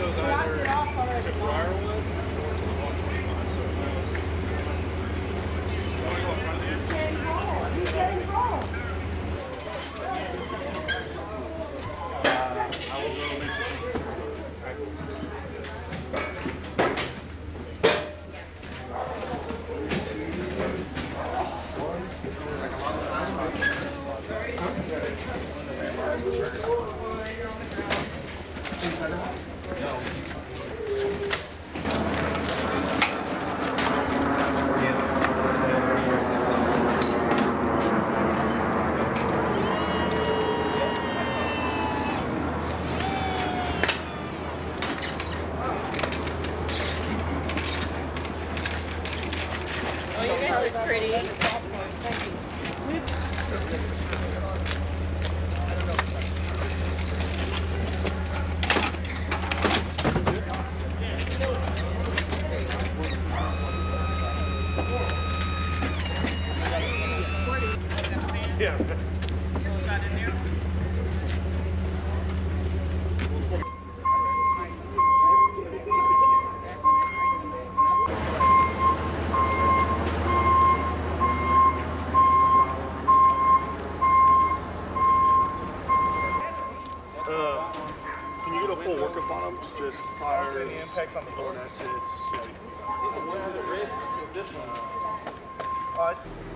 goes either to Briarwood or to the 125. So it goes. You want to go in front of the end? He's getting home. He's getting home. I will go make sure. Oh, you guys look pretty. Yeah. Can you get a full workup on them? Just tires, any impacts on the door, that's it. The risk is this one.